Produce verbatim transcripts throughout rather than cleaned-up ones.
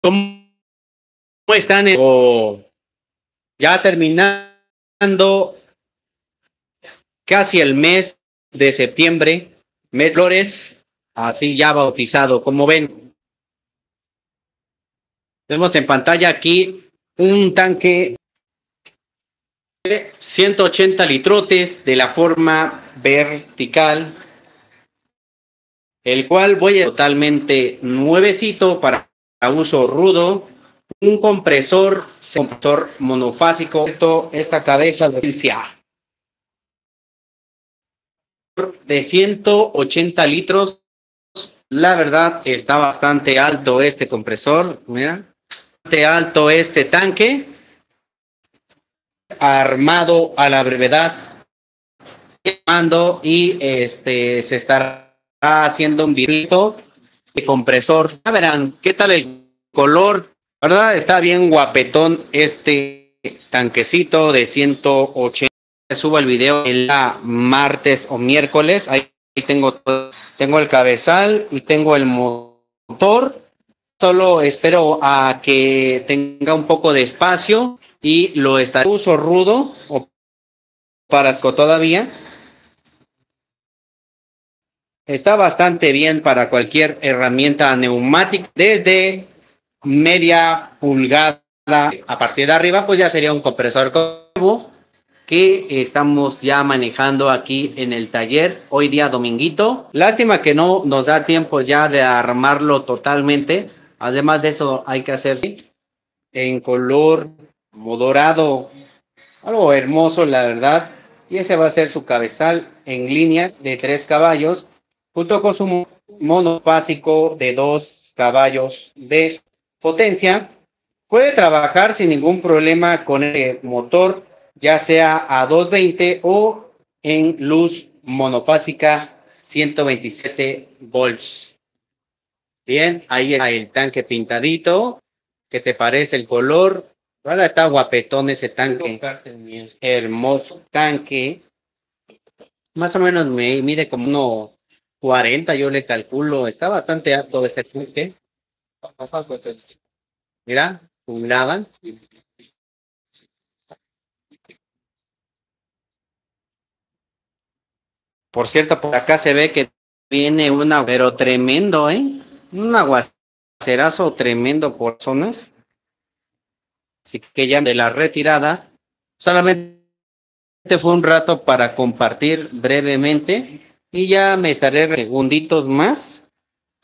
¿Cómo están? O ya terminando casi el mes de septiembre, mes flores, así ya bautizado. Como ven, vemos en pantalla aquí un tanque de ciento ochenta litrotes de la forma vertical, el cual voy a totalmente nuevecito para uso rudo. Un compresor, compresor monofásico, esta cabeza de de ciento ochenta litros. La verdad está bastante alto este compresor, mira, bastante alto este tanque, armado a la brevedad, y este se estará haciendo un video de compresor. Ya verán qué tal el color. ¿Verdad? Está bien guapetón este tanquecito de ciento ochenta. Subo el video el martes o miércoles. Ahí tengo, tengo el cabezal y tengo el motor. Solo espero a que tenga un poco de espacio y lo estaré uso rudo o para todavía. Está bastante bien para cualquier herramienta neumática, desde media pulgada a partir de arriba, pues ya sería un compresor nuevo que estamos ya manejando aquí en el taller hoy día dominguito. Lástima que no nos da tiempo ya de armarlo totalmente. Además de eso hay que hacer en color dorado, algo hermoso la verdad, y ese va a ser su cabezal en línea de tres caballos junto con su monofásico de dos caballos de potencia. Puede trabajar sin ningún problema con el motor, ya sea a doscientos veinte o en luz monofásica ciento veintisiete volts. Bien, ahí está el tanque pintadito. ¿Qué te parece el color? Ahora está guapetón ese tanque. Hermoso tanque. Más o menos me mide como uno cuarenta, yo le calculo. Está bastante alto ese tanque. Mira, nada. Por cierto, por acá se ve que viene una, pero tremendo, ¿eh? Un aguacerazo tremendo por zonas. Así que ya de la retirada, solamente fue un rato para compartir brevemente y ya me estaré segunditos más.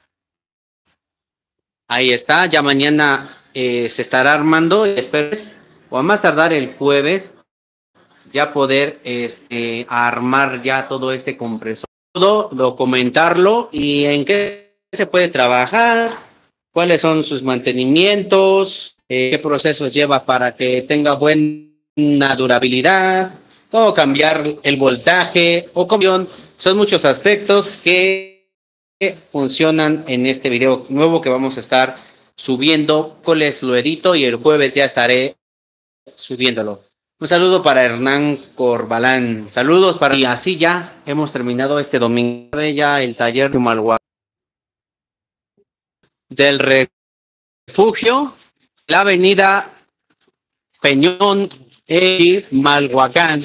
Ahí está, ya mañana eh, se estará armando, espero, o a más tardar el jueves, ya poder este, armar ya todo este compresor, todo, documentarlo y en qué se puede trabajar, cuáles son sus mantenimientos, eh, qué procesos lleva para que tenga buena durabilidad, cómo cambiar el voltaje o cómo son muchos aspectos que funcionan en este video nuevo que vamos a estar subiendo. Coles lo edito y el jueves ya estaré subiéndolo. Un saludo para Hernán Corbalán. Saludos para... Y así ya hemos terminado este domingo. Ya el taller de Malhuacán. Del refugio, la avenida Peñón y Malhuacán.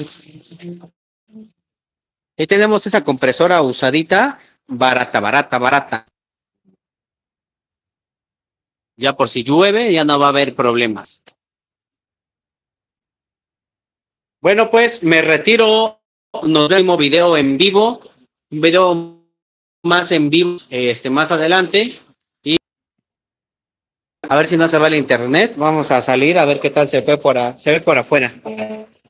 Ahí tenemos esa compresora usadita. Barata, barata, barata. Ya por si llueve, ya no va a haber problemas. Bueno, pues me retiro. Nos vemos video en vivo. Un video más en vivo este, más adelante. Y a ver si no se va el internet. Vamos a salir a ver qué tal se ve por, a, se ve por afuera.